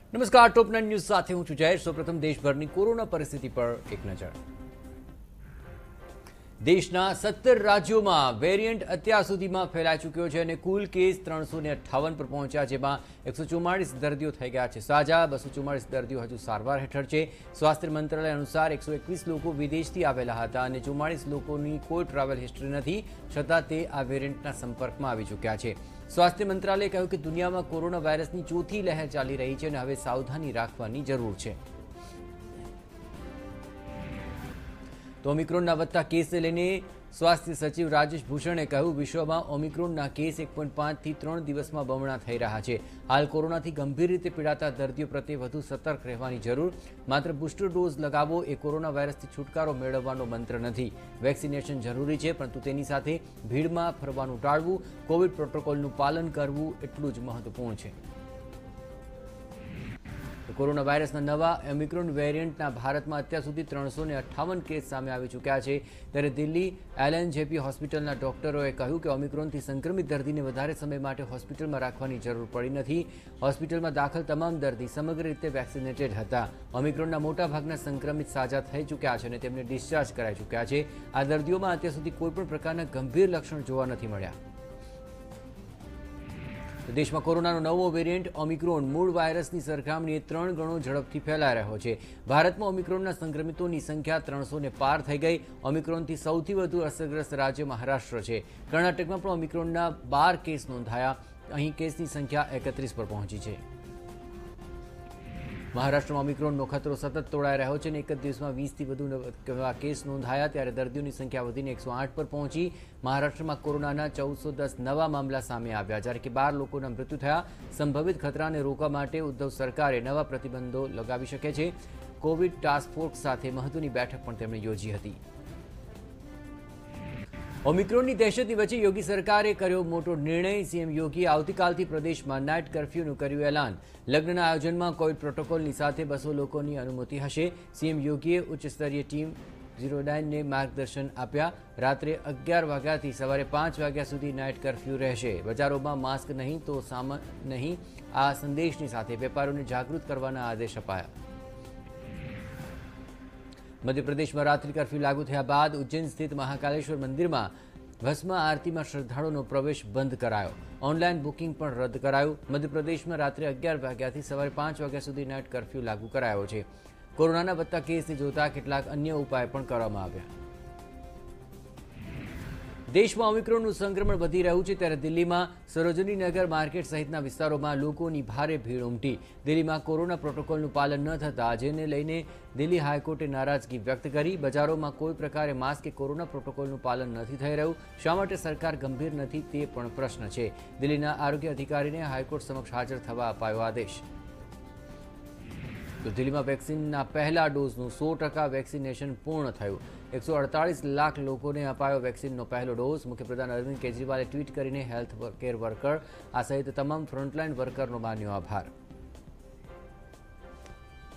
નમસ્કાર, ટોપ 9 ન્યૂઝ સાથે હું છું જયેશ। સૌપ્રથમ દેશભરની કોરોના પરિસ્થિતિ પર એક નજર। દેશના 17 રાજ્યોમાં વેરિયન્ટ અત્યાર સુધીમાં ફેલાઈ ચૂક્યો છે અને કુલ કેસ 358 પર પહોંચ્યા, જેમાં 144 દર્દીઓ થઈ ગયા છે સાજા। 244 દર્દીઓ હજુ સારવાર હેઠળ છે। સ્વાસ્થ્ય મંત્રાલય અનુસાર 121 લોકો વિદેશથી આવેલા હતા અને 44 લોકોની કોઈ ટ્રાવેલ હિસ્ટ્રી નથી, છતાં તે આ વેરિયન્ટના સંપર્કમાં આવી ચૂક્યા છે। स्वास्थ्य मंत्रालय कह્યું કે દુનિયામાં કોરોના વાયરસની ચોથી લહેર ચાલી રહી છે અને હવે સાવધાની રાખવાની જરૂર છે। તો ઓમિક્રોનના વધતા કેસને લઈને स्वास्थ्य सचिव राजेश भूषणे કહ્યું, વિશ્વમાં ઓમિક્રોનના કેસ 1.5 થી 3 દિવસમાં બમણા થઈ રહ્યા છે। હાલ કોરોનાથી ગંભીર રીતે પીડાતા દર્દીઓ પ્રત્યે વધુ સતર્ક રહેવાની જરૂર। માત્ર બૂસ્ટર ડોઝ લગાવવો એ કોરોના વાયરસથી છુટકારો મેળવવાનો મંત્ર નથી। વેક્સિનેશન જરૂરી છે, પરંતુ તેની સાથે ભીડમાં ફરવાનું ટાળવું, કોવિડ પ્રોટોકોલનું પાલન કરવું એટલું જ મહત્વપૂર્ણ છે। કોરોના વાયરસના નવા ઓમિક્રોન વેરિયન્ટના ભારતમાં અત્યાર સુધી 358 કેસ સામે આવી ચૂક્યા છે। ત્યારે દિલ્હી એલએનજેપી હોસ્પિટલના ડોક્ટરોએ કહ્યું કે ઓમિક્રોનથી સંક્રમિત દર્દીને વધારે સમય માટે હોસ્પિટલમાં રાખવાની જરૂર પડી નથી। હોસ્પિટલમાં દાખલ તમામ દર્દી સમગ્ર રીતે વેક્સિનેટેડ હતા। ઓમિક્રોનના મોટાભાગના સંક્રમિત સાજા થઈ ચૂક્યા છે અને તેમને ડિસ્ચાર્જ કરાઈ ચૂક્યા છે। આ દર્દીઓમાં અત્યાર સુધી કોઈપણ પ્રકારના ગંભીર લક્ષણ જોવા નથી મળ્યા। દેશમાં કોરોનાનો નવો વેરિયન્ટ ઓમિક્રોન મૂળ વાયરસની સરખામણીએ 3 ગણો ઝડપથી ફેલાઈ રહ્યો છે। ભારતમાં ઓમિક્રોનના સંક્રમિતોની સંખ્યા 300ને પાર થઈ ગઈ। ઓમિક્રોનથી સૌથી વધુ અસરગ્રસ્ત રાજ્ય મહારાષ્ટ્ર છે। કર્ણાટકમાં પણ ઓમિક્રોનના 12 કેસ નોંધાયા। અહીં કેસની સંખ્યા 31 પર પહોંચી છે। મહારાષ્ટ્રમાં ઓમિક્રોનનો ખતરો સતત તોડાઈ રહ્યો છે અને એક જ દિવસમાં 20થી વધુ કેસ નોંધાયા। ત્યારે દર્દીઓની સંખ્યા વધીને 108 પર પહોંચી। મહારાષ્ટ્રમાં કોરોનાના 1410 નવા મામલા સામે આવ્યા, જ્યારે કે 12 લોકોના મૃત્યુ થયા। સંભવિત ખતરાને રોકવા માટે ઉદ્ધવ સરકારે નવા પ્રતિબંધો લગાવી શકે છે। કોવિડ ટાસ્ક ફોર્સ સાથે મહત્વની બેઠક પણ તેમણે યોજી હતી। ઓમિક્રોનની દહેશતની વચ્ચે યોગી સરકારે કર્યો મોટો નિર્ણય। સીએમ યોગીએ આવતીકાલથી પ્રદેશમાં નાઇટ કર્ફ્યુનું કર્યું એલાન। લગ્નના આયોજનમાં કોવિડ પ્રોટોકોલની સાથે 200 લોકોની અનુમતિ હશે। સીએમ યોગીએ ઉચ્ચ સ્તરીય ટીમ 09ને માર્ગદર્શન આપ્યા। રાત્રે 11 વાગ્યાથી સવારે 5 વાગ્યા સુધી નાઇટ કર્ફ્યુ રહેશે। બજારોમાં માસ્ક નહીં તો સામાન નહીં, આ સંદેશની સાથે વેપારીઓને જાગૃત કરવાના આદેશ અપાયા। મધ્યપ્રદેશમાં રાત્રિ કર્ફ્યુ લાગુ થયા બાદ ઉજ્જૈન સ્થિત મહાકાલેશ્વર મંદિરમાં ભસ્મ આરતીમાં શ્રદ્ધાળુઓનો પ્રવેશ બંધ કરાયો। ઓનલાઈન બુકિંગ પણ રદ કરાયું। મધ્યપ્રદેશમાં રાત્રે 11 વાગ્યાથી સવારે 5 વાગ્યા સુધી નાઇટ કર્ફ્યુ લાગુ કરાયો છે। કોરોનાના વધતા કેસને જોતા કેટલાક અન્ય ઉપાય પણ કરવામાં આવ્યા। દેશમાં ઓમિક્રોનનું સંક્રમણ વધી રહ્યું છે, ત્યારે દિલ્હીમાં સરોજની નગર માર્કેટ સહિતના વિસ્તારોમાં લોકોની ભારે ભીડ ઉમટી। દિલ્હીમાં કોરોના પ્રોટોકોલનું પાલન ન થતા જેને લઈને દિલ્હી હાઈકોર્ટે નારાજગી વ્યક્ત કરી। બજારોમાં કોઈ પ્રકારે માસ્ક કે કોરોના પ્રોટોકોલનું પાલન નથી થઈ રહ્યું। શા માટે સરકાર ગંભીર નથી તે પણ પ્રશ્ન છે। દિલ્હીના આરોગ્ય અધિકારીને હાઈકોર્ટ સમક્ષ હાજર થવા અપાયો આદેશ। તો દિલ્હીમાં વેક્સિનના પહેલા ડોઝનું 100% વેક્સિનેશન પૂર્ણ થયું। 148 લાખ લોકોને અપાયો વેક્સિનનો પહેલો ડોઝ। મુખ્યપ્રધાન અરવિંદ કેજરીવાલે ટ્વીટ કરીને હેલ્થ કેર વર્કર આ સહિત તમામ ફ્રન્ટલાઇન વર્કરનો માન્યો આભાર।